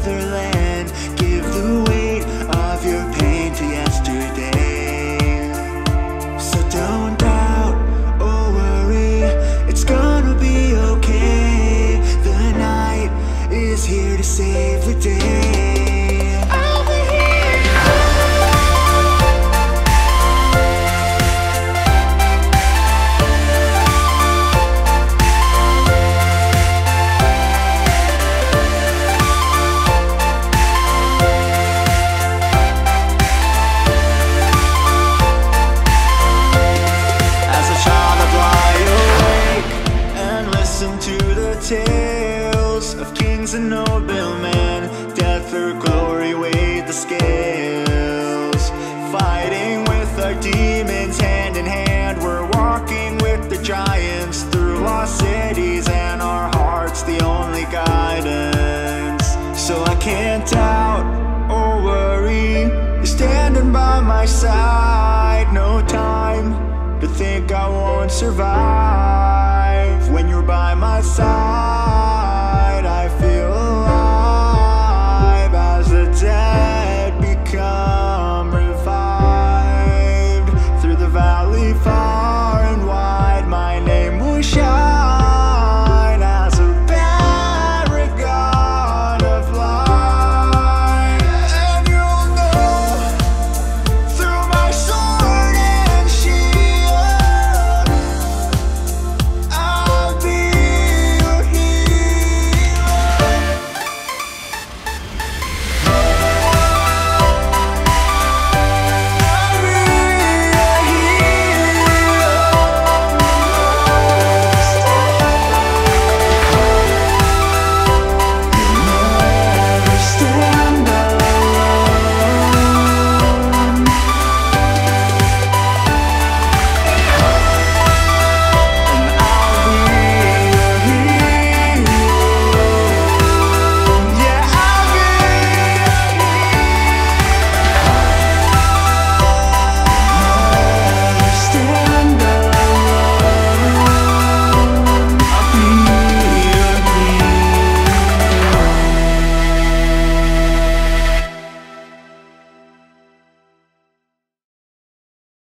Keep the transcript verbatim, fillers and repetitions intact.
motherland. Give the weight of your pain to yesterday. So don't doubt or worry, it's gonna be okay. The night is here to save the day. Tales of kings and noblemen, death or glory weighed the scales. Fighting with our demons hand in hand, we're walking with the giants through lost cities, and our hearts the only guidance. So I can't doubt or worry, you're standing by my side. No time to think I won't survive when you're by my side.